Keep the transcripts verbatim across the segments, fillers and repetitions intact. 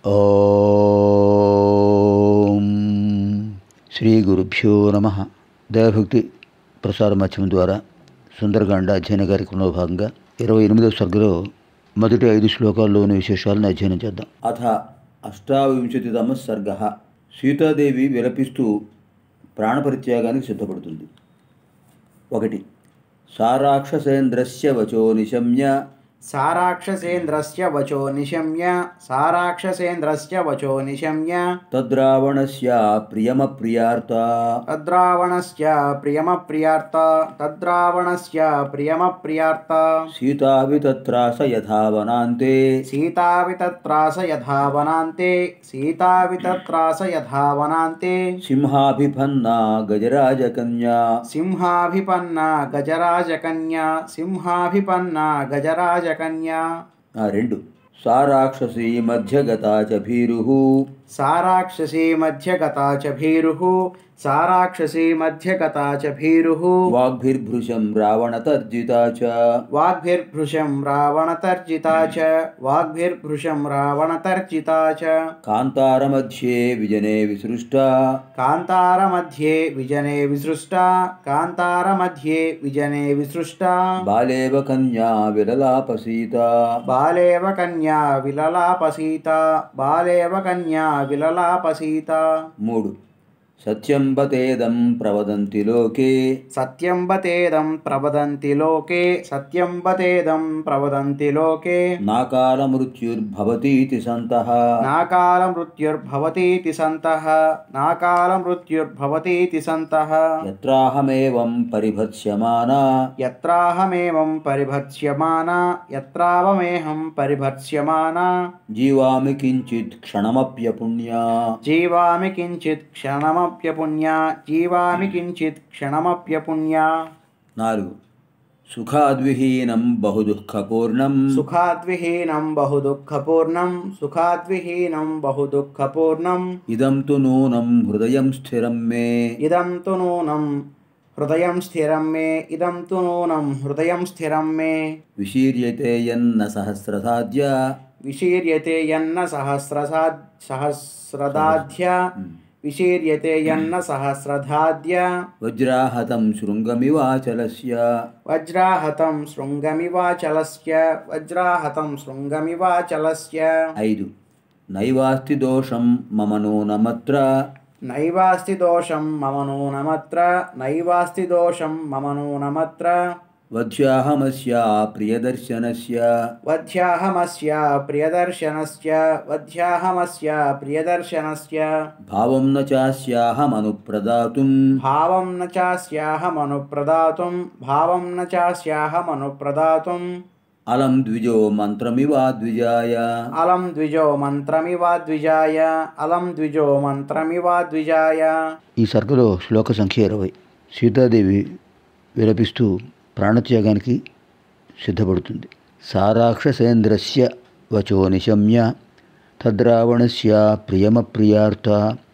ఓం శ్రీ గురుభ్యో నమ. దైవభక్తి ప్రసార మాధ్యమం ద్వారా సుందరకాండ అధ్యయన కార్యక్రమంలో భాగంగా ఇరవై ఎనిమిదవ సర్గలో మొదటి ఐదు శ్లోకాల్లోని విశేషాలను అధ్యయనం చేద్దాం. అథ అష్టావింశతితమ సర్గ. సీతాదేవి విలపిస్తూ ప్రాణపరిత్యాగానికి సిద్ధపడుతుంది. ఒకటి. సారాక్షసేంద్రస్య వచో నిశమ్య సారాక్షసేంద్రస్య వచో నిశమ్య సారాక్షసేంద్రస్య వచో నిశమ్య తద్రావణస్య ప్రియమప్రియార్త తద్రావణస్య ప్రియమప్రియార్త తద్రావణస్య ప్రియమప్రియార్త సీతాపి తత్రాస యథావనాంతే సీతాపి తత్రాస యథావనాంతే సీతాపి తత్రాస యథావనాంతే సింహాభిపన్నా గజరాజకన్యా సింహాభిపన్నా గజరాజకన్యా సింహాభిపన్నా గజరాజ కన్యా. రెండు. సారాక్షసీ మధ్యగతా చ భీరుః సారాక్షసీ మధ్యగతా చ భీరుః సారాక్షసీ మధ్యగతా చ భీరుః వాగ్భిర్భృశం రావణతర్జితా చ వాగ్భిర్భృశం రావణతర్జితా చ వాగ్భిర్భృశం రావణతర్జితా చ కాంతారమధ్యే విజనే విసృష్టా కాంతారమధ్యే విజనే విసృష్టా కాంతారమధ్యే విజనే విసృష్టా బాలేవ కన్యా విలలాపసీతా బాలేవ కన్యా విలలాపసీతా బాలేవ కన్యా విలలాపసీతా. మూడు. సత్యం బతేదం ప్రవదంతి లోకే సత్యం బతేదం ప్రవదంతి లోకే సత్యం బతేదం ప్రవదంతి లోకే నాకాల మృత్యుర్భవతీతి సంతః నాకాల మృత్యుర్భవతీతి సంతః నాకాల మృత్యుర్భవతీతి సంతః యత్రాహమేవం పరిభత్స్యమానా యత్రాహమేవం పరిభత్స్యమానా యత్రావమేహం పరిభత్స్యమానా జీవామి కించిత్ క్షణమప్యపుణ్యా జీవామి కించిత్ క్షణమ ప్యపుణ్యా జీవామి కించిత్ క్షణమప్యపుణ్యా. నాలుగు. సుఖాద్విహీనం బహుదుఃఖపూర్ణం సుఖాద్విహీనం బహుదుఃఖపూర్ణం సుఖాద్విహీనం బహుదుఃఖపూర్ణం ఇదం తు నూనం హృదయం స్థిరం మే ఇదం తు నూనం హృదయం స్థిరం మే ఇదం తు నూనం హృదయం స్థిరం మే విశీర్యతే యన్న సహస్రసాధ్య విశీర్యతే యన్న సహస్రసాద్ సహస్రదాధ్య విశీర్యతే యన్న సహస్రధాద్య వజ్రాహతం శృంగమివాచలస్య వజ్రాహతం శృంగమివాచలస్య వజ్రాహతం శృంగమివాచలస్య. ఐదు. నైవాస్తి దోషం మమ నూనమత్ర నైవాస్తి దోషం మమ నూనమత్ర నైవాస్తి దోషం మమ నూనమత్ర వధ్యాహమస్య ప్రియదర్శనస్య వధ్యాహమస్య ప్రియదర్శనస్య వధ్యాహమస్య ప్రియదర్శనస్య భావం న చాస్యాహమనుప్రదాతుం భావం న చాస్యాహమనుప్రదాతుం భావం న చాస్యాహమనుప్రదాతుం అలం ద్విజో మంత్రమివాద్విజాయ అలం ద్విజో మంత్రమివాద్విజాయ అలం ద్విజో మంత్రమివాద్విజాయ. ఈ సర్గలో శ్లోక సంఖ్య ఇరవై. సీతాదేవి విలపిస్తూ ప్రాణత్యాగానికి సిద్ధపడుతుంది. సారాక్షసేంద్రస్య వచో నిశమ్య తద్రావణస్య ప్రియమప్రియార్త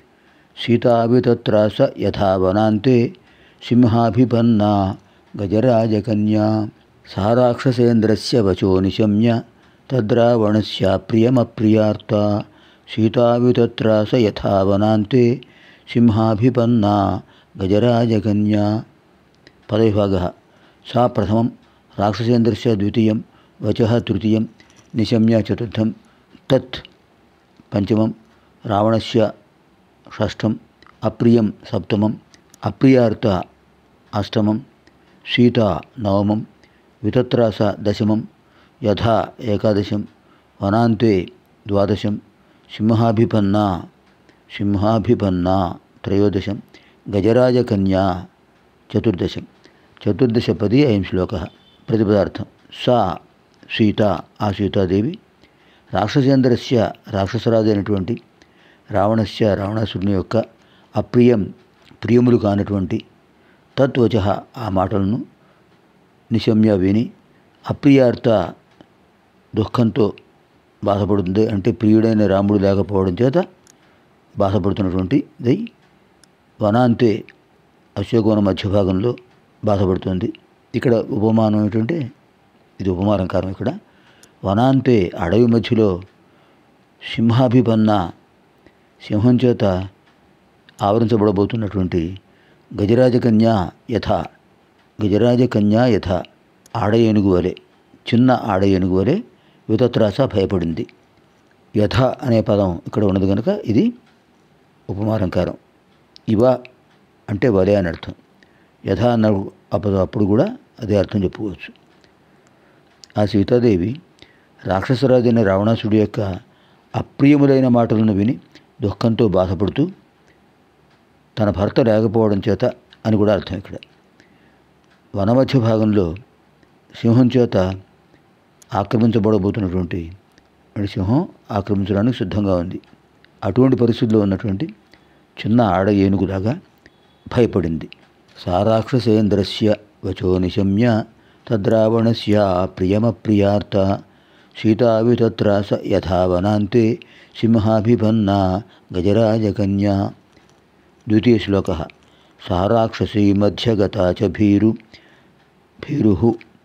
సీతాపి తత్రాస యథావనాంతే సింహాభిపన్నా గజరాజకన్యా. సారాక్షసేంద్రస్య వచో నిశమ్య తద్రావణస్య ప్రియమప్రియార్త సీతాపి తత్రాస యథావనాంతే సింహాభిపన్నా గజరాజకన్యా. పదవిభాగः. సా ప్రథమం రాక్షసేంద్రస్య ద్వితీయం వచః తృతీయం నిశమ్య చతుర్థం తత్ పంచమం రావణస్య షష్ఠం అప్రియం సప్తమం అప్రియార్త అష్టమం సీతా నవమం వితత్రాస దశమం యథా ఏకాదశం వనాంతే ద్వాదశం సింహాభిపన్నా సింహాభిపన్నా త్రయోదశం గజరాజకన్యా చతుర్దశం. చతుర్దశపది అయం శ్లోక. ప్రతిపదార్థం. సా సీత ఆ సీతాదేవి రాక్షసేంద్రస్య రాక్షసరాజు అయినటువంటి రావణస్య రావణాసురుని యొక్క అప్రియం ప్రియములు కానటువంటి తత్వచ ఆ మాటలను నిశమ్య విని అప్రియార్త దుఃఖంతో బాధపడుతుంది. అంటే ప్రియుడైన రాముడు లేకపోవడం చేత బాధపడుతున్నటువంటి దై వనాంతే అశోకవన మధ్య భాగంలో బాధపడుతుంది. ఇక్కడ ఉపమానం ఏంటంటే ఇది ఉపమాలంకారం. ఇక్కడ వనాంతే అడవి మధ్యలో సింహాభిపన్న సింహం చేత ఆవరించబడబోతున్నటువంటి గజరాజకన్య యథ గజరాజకన్య యథ ఆడ ఏనుగు వలె చిన్న ఆడ ఏనుగు వలె వితత్రాస భయపడింది. యథ అనే పదం ఇక్కడ ఉన్నది కనుక ఇది ఉపమాలంకారం. ఇవ అంటే వలె అని అర్థం. యథ అన్న అప్పుడు అప్పుడు కూడా అదే అర్థం చెప్పుకోవచ్చు. ఆ సీతాదేవి రాక్షసరాజైన రావణాసుడి యొక్క అప్రియములైన మాటలను విని దుఃఖంతో బాధపడుతూ తన భర్త లేకపోవడం చేత అని కూడా అర్థం. ఇక్కడ వనమధ్య భాగంలో సింహం చేత ఆక్రమించబడబోతున్నటువంటి సింహం ఆక్రమించడానికి సిద్ధంగా ఉంది. అటువంటి పరిస్థితుల్లో ఉన్నటువంటి చిన్న ఆడ ఏనుగులాగా భయపడింది. సారాక్షసేంద్రస్య వచో నిశమ్య తద్రావణస్య ప్రియమప్రియార్త సీతావితత్రాస యథావనాంతే సింహాభిపన్న గజరాజకన్యా. ద్వితీయ శ్లోక. సారాక్షసీ మధ్యగతా చ భీరు భీరుః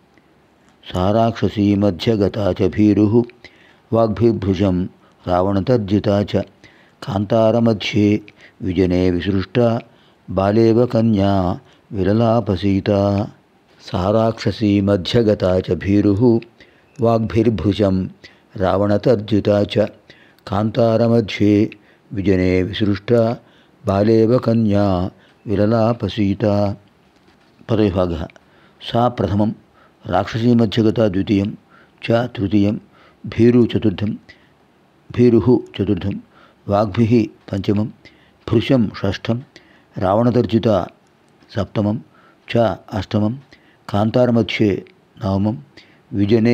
సారాక్షసీ మధ్యగతా చ భీరుః వాగ్భిర్భృశం రావణతర్జితా చ కాంతారమధ్యే విజనే విసృష్టా బాలేవ కన్యా విలలాపసీతా. సారాక్షసీ మధ్యగతా చ భీరుః వాగ్భిర్భృశం రావణతర్జితా చ కాంతారమధ్యే విజనే విసృష్టా బాలేవ కన్యా విలలాపసీతా. పదవిభాగः. సా ప్రథమం, రాక్షసీ మధ్యగతా ద్వితీయం, చ తృతీయం, భీరు చతుర్థం, భీరుః చతుర్థం, వాగ్భిః పంచమం, భృశం షష్ఠం, రావణతర్జితా సప్తమం, చ అష్టమం, కాంతారమధ్యే నవమం, విజనే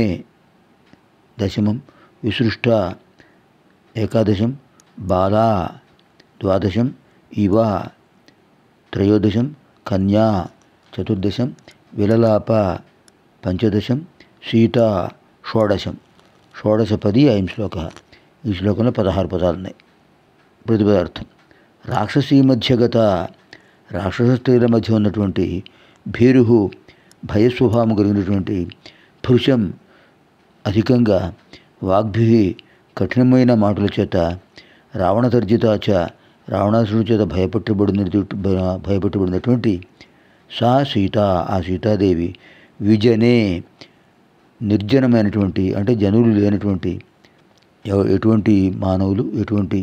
దశమం, విసృష్టా ఏకాదశం, బాలా ద్వాదశం, ఇవ త్రయోదశం, కన్యా చతుర్దశం, విలలాప పంచదశం, సీత షోడశం. షోడశపది అయం శ్లోక. ఈ శ్లోకంలో పదహారు పదాలు ఉన్నాయి. ప్రతిపదార్థం. రాక్షసీ మధ్యగత రాక్షస స్త్రీల మధ్య ఉన్నటువంటి భీరుహు భయస్వభావం కలిగినటువంటి భృశం అధికంగా వాగ్భి కఠినమైన మాటల చేత రావణతర్జితాచ రావణాసుడి చేత భయపెట్టబడిన భయపెట్టబడినటువంటి సా సీత ఆ సీతాదేవి విజనే నిర్జనమైనటువంటి అంటే జనులు లేనటువంటి ఎటువంటి మానవులు ఎటువంటి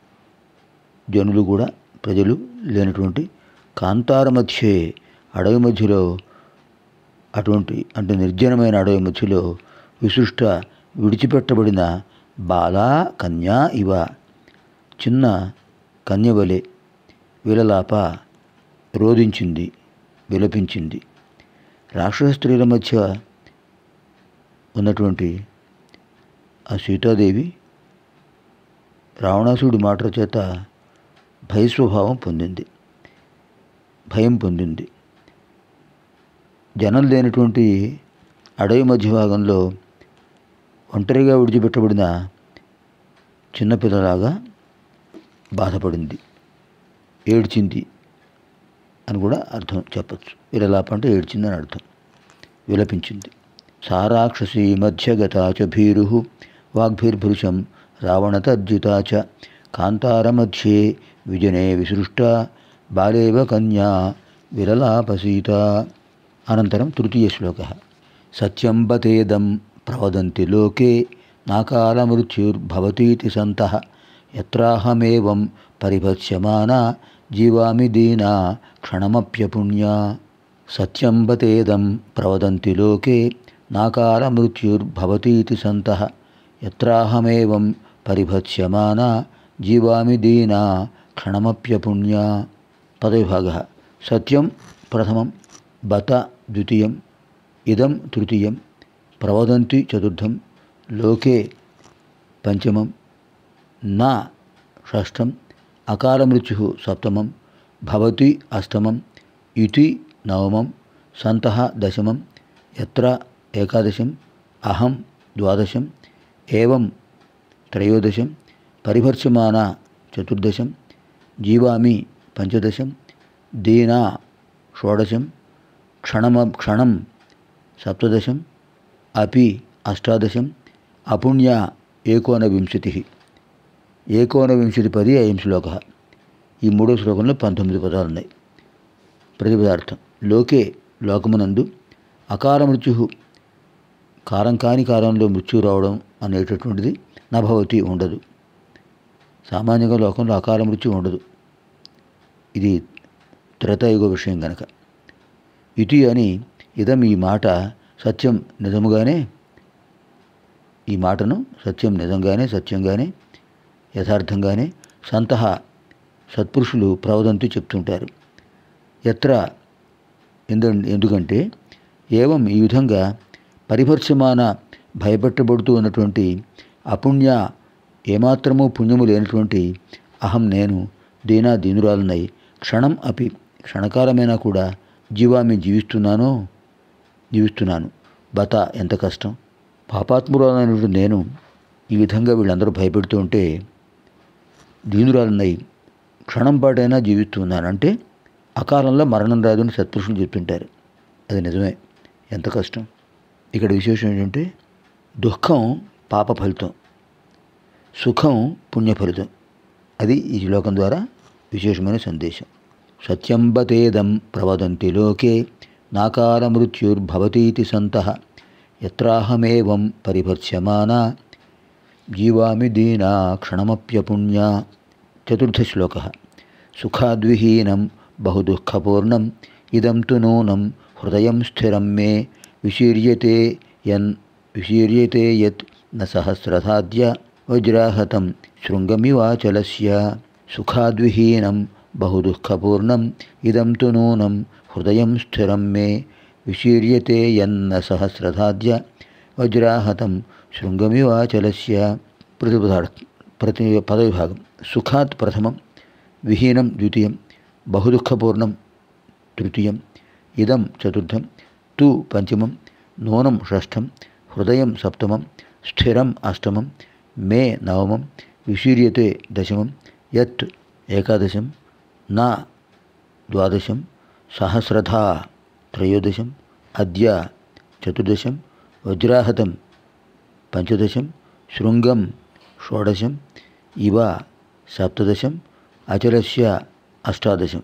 జనులు కూడా ప్రజలు లేనటువంటి కాంతార మధ్యే అడవి మధ్యలో అటువంటి అంటే నిర్జనమైన అడవి మధ్యలో విశిష్ట విడిచిపెట్టబడిన బాలా కన్యా ఇవ చిన్న కన్యవలె విలలాప రోధించింది విలపించింది. రాక్షస స్త్రీల మధ్య ఉన్నటువంటి ఆ సీతాదేవి రావణాసుడి మాటల చేత భయస్వభావం పొందింది భయం పొందింది. జనం లేనటువంటి అడవి మధ్య భాగంలో ఒంటరిగా విడిచిపెట్టబడిన చిన్నపిల్లలాగా బాధపడింది, ఏడ్చింది అని కూడా అర్థం చెప్పచ్చు. విలలాప అంటే ఏడ్చింది అని అర్థం, విలపించింది. సారాక్షసీ మధ్యగతా చ భీరుః వాగ్భిర్భృశం రావణతర్జితా చ కాంతారమధ్యే విజనే విసృష్టా బాలేవ కన్యా విలలాపసీతా. అనంతరం తృతీయ శ్లోక. సత్యం బతేదం ప్రవదంతి లోకే నాకాలమృత్యుర్భవతీతి సంతః యత్రాహమేవం పరిభత్స్యమానా జీవామి దీనా క్షణమప్యపుణ్యా. సత్యం బతేదం ప్రవదంతి లోకే నాకాలమృత్యుర్భవతీతి సంతః యత్రాహమేవం పరిభత్స్యమానా జీవామి దీనా క్షణమప్యపుణ్యా. పదవిభాగः. సత్యం ప్రథమం, బత ద్వితీయం, ఇదం తృతీయం, ప్రవదంతి చతుర్థం, లోకే పంచమం, నా షష్ఠం, అకాలమృత్యుః సప్తమం, భవతి అష్టమం, ఇతి నవమం, సంతః దశమం, యత్ర ఏకాదశం, అహం ద్వాదశం, ఏవం త్రయోదశం, పరిభర్ష్యమానా చతుర్దశం, జీవామి పంచదశం, దీనా షోడశం, క్షణమ క్షణం సప్తదశం, అపి అష్టాదశం, అపుణ్య ఏకోనవింశతిః ఏకోనవింశతి పది అయం శ్లోక. ఈ మూడో శ్లోకంలో పంతొమ్మిది పదాలు ఉన్నాయి. ప్రతిపదార్థం లోకే లోకమునందు అకాల మృత్యు కారం కాని కాలంలో మృత్యు రావడం అనేటటువంటిది నభవతి ఉండదు. సామాన్యంగా లోకంలో అకాల మృత్యు ఉండదు. ఇది త్రేతాయుగ విషయం కనుక. ఇతి అని ఇదం ఈ మాట సత్యం నిజముగానే, ఈ మాటను సత్యం నిజంగానే సత్యంగానే యథార్థంగానే సంతః సత్పురుషులు ప్రవదంతు చెప్తుంటారు. ఎత్ర ఎందు ఎందుకంటే ఏవం ఈ విధంగా పరిభర్షమాన భయపెట్టబడుతూ ఉన్నటువంటి అపుణ్య ఏమాత్రమూ పుణ్యము లేనటువంటి అహం నేను దీనా దీనురాలునై క్షణం అపి క్షణకాలమైనా కూడా జీవామి జీవిస్తున్నానో జీవిస్తున్నాను. బత ఎంత కష్టం. పాపాత్మురాలైనటువంటి నేను ఈ విధంగా వీళ్ళందరూ భయపెడుతూ ఉంటే దీనురాలునై క్షణం పాటైనా జీవిస్తున్నాను అంటే అకాలంలో మరణం రాదు అని సత్పురుషులు చెప్తుంటారు. అది నిజమే. ఎంత కష్టం. ఇక్కడ విశేషం ఏంటంటే దుఃఖం పాప ఫలితం, సుఖం పుణ్య ఫలితం. అది ఈ శ్లోకం ద్వారా విశేషమైన సందేశం. సత్యం బతేదం ప్రవదంతి లోకే నాకాల మృత్యుర్భవతీతి సంతః యత్రాహమేవం పరిభర్ష్యమానా జీవామి దీనా క్షణమప్యపుణ్య. చతుర్థ శ్లోక. సుఖాద్విహీనం బహుదుఃఖపూర్ణం ఇదం తు నూనం హృదయం స్థిరం మే విశీర్యతే యన్ విశీర్యతే యత్ న సహస్రధాద్య వజ్రాహతం శృంగమివాచలస్య. సుఖాద్విహీనం బహుదుఃఖపూర్ణం ఇదం తు నూనం హృదయం స్థిరం మే విశీర్యతే యన్న సహస్రధాద్య వజ్రాహతం శృంగమివాచలస్య. ప్రతిపదార్థ ప్రతి పదవిభాగం. సుఖాత్ ప్రథమం, విహీనం ద్వితీయం, బహుదుఃఖపూర్ణం తృతీయం, ఇదం చతుర్థం, తు పంచమం, నూనం షష్ఠం, హృదయం సప్తమం, స్థిరం అష్టమం, మే నవమం, విశీర్యతే దశమం, యత్ ఏకాదశం, నా ద్వాదశం, సహస్రధా త్రయోదశం, అద్య చతుర్దశం, వజ్రాహతం పంచదశం, శృంగం షోడశం, ఇవ సప్తదశం, అచలస్య అష్టాదశం.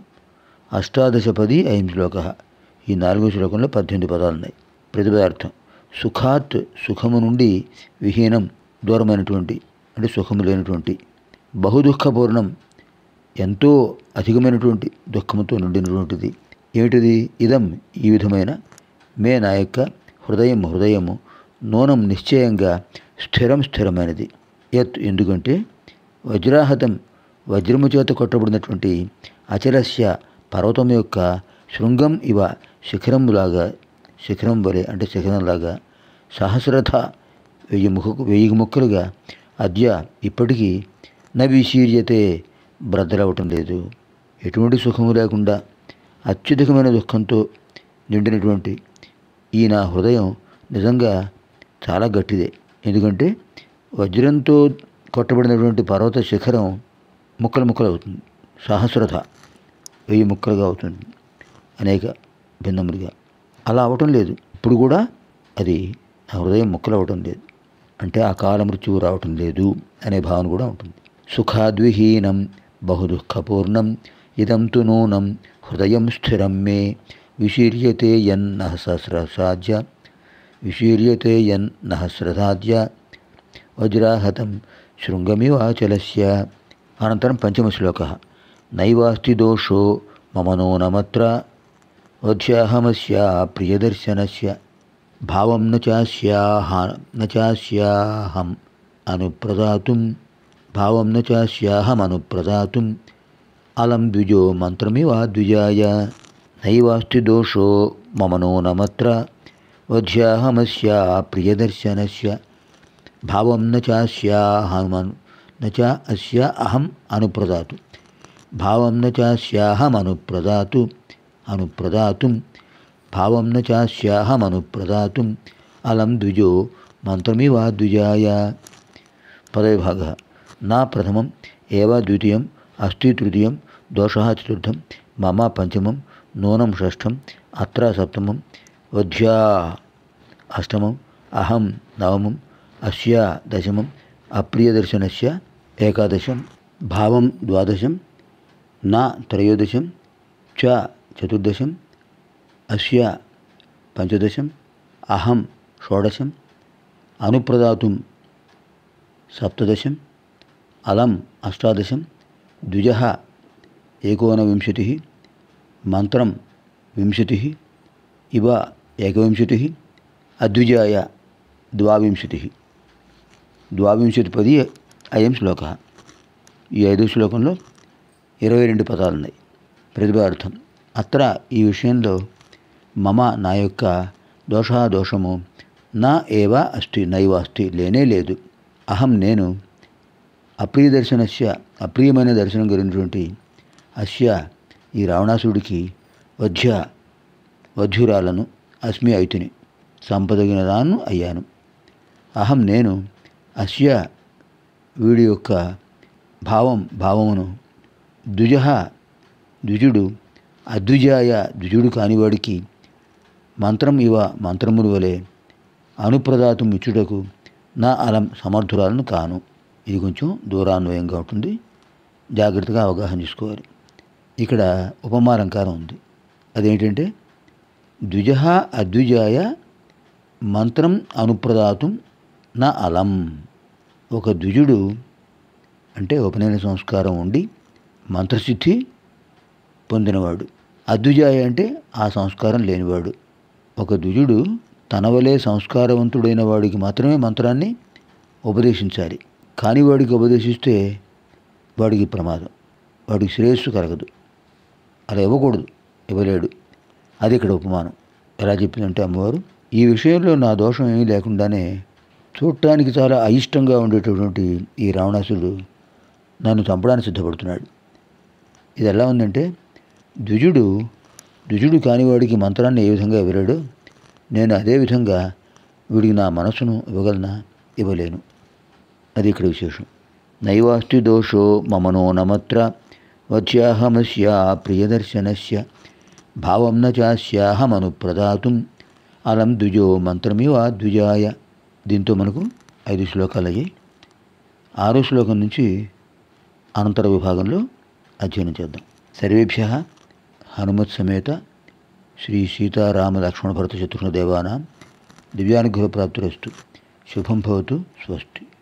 అష్టాదశపది అయం శ్లోక. ఈ నాలుగో శ్లోకంలో పద్దెనిమిది పదాలు ఉన్నాయి. ప్రతిపదార్థం సుఖాత్ సుఖము నుండి, విహీనం దూరమైనటువంటి అంటే సుఖము లేనటువంటి, బహుదుఃఖపూర్ణం ఎంతో అధికమైనటువంటి దుఃఖముతో నిండినటువంటిది. ఏమిటిది? ఇదం ఈ విధమైన, మే నా యొక్క, హృదయం హృదయము, నూనం నిశ్చయంగా, స్థిరం స్థిరమైనది. యత్ ఎందుకంటే వజ్రాహతం వజ్రము చేత కొట్టబడినటువంటి, అచలస్య పర్వతం యొక్క, శృంగం ఇవ శిఖరములాగా, శిఖరం వలె అంటే శిఖరంలాగా, సహస్రథ వెయ్యి ముఖ వెయ్యి ముక్కలుగా, అద్య ఇప్పటికీ, న విశీర్యతే బ్రద్దలవటం లేదు. ఎటువంటి సుఖము లేకుండా అత్యధికమైన దుఃఖంతో నిండినటువంటి ఈ నా హృదయం నిజంగా చాలా గట్టిదే. ఎందుకంటే వజ్రంతో కొట్టబడినటువంటి పర్వత శిఖరం ముక్కలు ముక్కలు అవుతుంది. సహస్రత వెయ్యి ముక్కలుగా అవుతుంది, అనేక భిన్నములుగా. అలా అవటం లేదు. ఇప్పుడు కూడా అది నా హృదయం ముక్కలు అవటం లేదు అంటే అకాల మృత్యువు రావటం లేదు అనే భావన కూడా ఉంటుంది. సుఖాద్విహీనం బహుదుఃఖపూర్ణం ఇదం తు నూనం హృదయం స్థిరం మే విశీర్యతే యన్న సహస్రసాధ్య విశీర్యతే యన్న సహస్రధాద్య వజ్రాహతం శృంగమివాచలస్య. అనంతరం పంచమ శ్లోక. నైవాస్తి దోషో మమ నూనమత్ర వధ్యాహమస్య ప్రియదర్శనస్య భావం న చాస్యాహ న చాస్యాహం అనుప్రదాతుం భావం న చాస్యాహం అనుప్రదాతుం అలం ద్విజో మంత్రమివా ద్విజాయ. నైవాస్తి దోషో మమ నూనమత్ర వధ్యాహమస్య ప్రియదర్శనస్య భావం న చాస్యాహమను న చ అస్య అహం అనుప్రదాతు భావం న చాస్యాహం అనుప్రదాతు అనుప్రదాతుం భావం న చాస్యాహం అనుప్రదాతుం అలం ద్విజో మంత్రమివా ద్విజాయ. పదవిభాగ. నా ప్రథమం, ఏవ ద్వితీయం, అస్తి తృతీయం, దోషః చతుర్థం, మమ పంచమం, నూనం షష్ఠం, అత్ర సప్తమం, వధ్యా అష్టమం, అహం నవమం, అస్య దశమం, అప్రియదర్శనస్య ఏకాదశం, భావం ద్వాదశం, నా త్రయోదశం, చ చతుర్దశం, అస్య పంచదశం, అహం షోడశం, అనుప్రదాతుం సప్తదశం, అలం అష్టాదశం, ద్విజః ఏకోనవింశతిः, మంత్రం వింశతిः, ఇవ ఏకవింశతిः, అద్విజాయ ద్వావింశతిः. ద్వావింశతిపది అయం శ్లోక. ఈ ఐదో శ్లోకంలో ఇరవై రెండు పదాలు ఉన్నాయి. ప్రతిభార్థం. అత్ర ఈ విషయంలో మమ నా యొక్క దోష దోషము నా ఏవ అస్తి నైవ అస్తి లేనే లేదు. అహం నేను అప్రియ దర్శనస్య అప్రియమైన దర్శనం కలిగినటువంటి అస్య ఈ రావణాసుడికి వధ్య వధ్యురాలను అస్మి అయితిని సంపదగిన దాన్ని అయ్యాను. అహం నేను అస్య వీడి యొక్క భావం భావమును ద్విజ ద్విజుడు అద్విజాయ ద్విజుడు కానివాడికి మంత్రం ఇవ మంత్రముల వలె అనుప్రదాతం ఇచ్చుటకు నా అలం సమర్థురాలను కాను. ఇది కొంచెం దూరాన్వయంగా ఉంటుంది, జాగ్రత్తగా అవగాహన చేసుకోవాలి. ఇక్కడ ఉపమాలంకారం ఉంది. అదేంటంటే ద్విజ అద్విజాయ మంత్రం అనుప్రదాతం నా అలం. ఒక ద్విజుడు అంటే ఉపనయన సంస్కారం ఉండి మంత్రసిద్ధి పొందినవాడు. అద్విజాయ అంటే ఆ సంస్కారం లేనివాడు. ఒక ద్విజుడు తన వలే సంస్కారవంతుడైన వాడికి మాత్రమే మంత్రాన్ని ఉపదేశించాలి. కాని వాడికి ఉపదేశిస్తే వాడికి ప్రమాదం, వాడికి శ్రేయస్సు కలగదు. అలా ఇవ్వకూడదు, ఇవ్వలేడు. అది ఇక్కడ ఉపమానం. ఎలా చెప్పిందంటే అమ్మవారు, ఈ విషయంలో నా దోషం ఏమీ లేకుండానే చూడటానికి చాలా అయిష్టంగా ఉండేటటువంటి ఈ రావణాసుడు నన్ను చంపడానికి సిద్ధపడుతున్నాడు. ఇది ఎలా ఉందంటే ద్విజుడు ద్విజుడు కానివాడికి మంత్రాన్ని ఏ విధంగా ఇవ్వలేడు, నేను అదే విధంగా వీడికి నా మనసును ఇవ్వగలనా? ఇవ్వలేను. అది ఇక్కడ విశేషం. నైవాస్తి దోషో మమనో నమత్ర వచ్యాహమస్య ప్రియదర్శనస్య భావం న చాస్యాహమను ప్రదాతుం అలం ద్విజో మంత్రమివ ద్విజాయ. దీంతో మనకు ఐదు శ్లోకాలు అయ్యాయి. ఆరో శ్లోకం నుంచి అనంతర విభాగంలో అధ్యయనం చేద్దాం. సర్వేభ్యః హనుమత్ సమేత శ్రీ సీతారామ లక్ష్మణ భరత శత్రుఘ్న దేవానాం దివ్యానుగ్రహ ప్రాప్తిరస్తు. శుభం భవతు. స్వస్తి.